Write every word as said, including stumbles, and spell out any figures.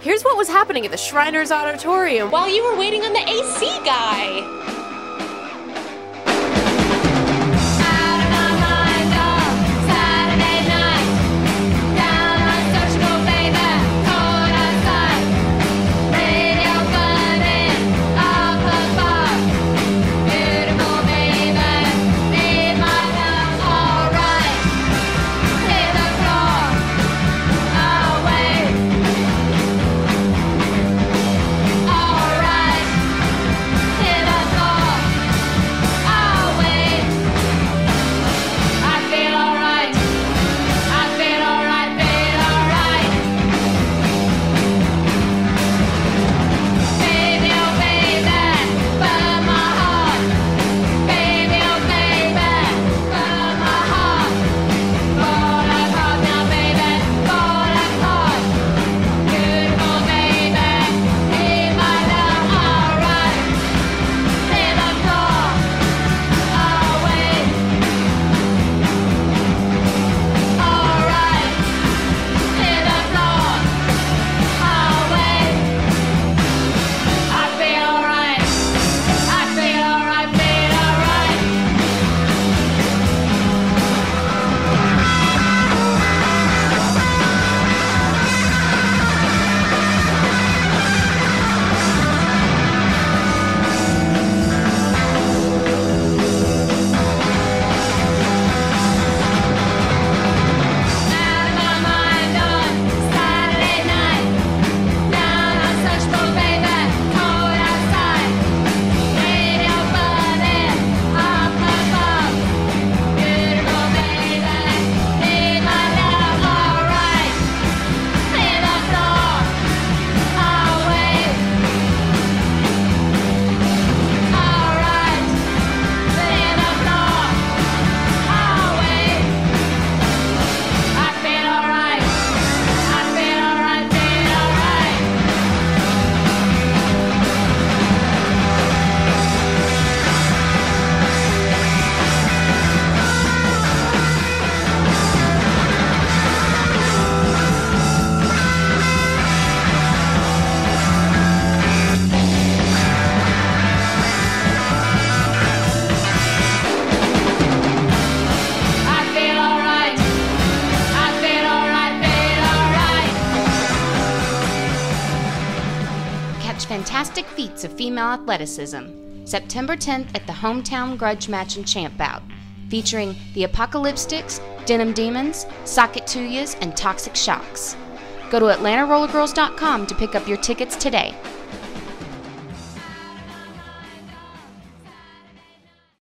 Here's what was happening at the Shriners Auditorium while you were waiting on the A C guy. Fantastic feats of female athleticism, September tenth at the Hometown Grudge Match and Champ Bout, featuring the Apocalyptics, Denim Demons, Sake Tuyas, and Toxic Shocks. Go to Atlanta Roller Girls dot com to pick up your tickets today.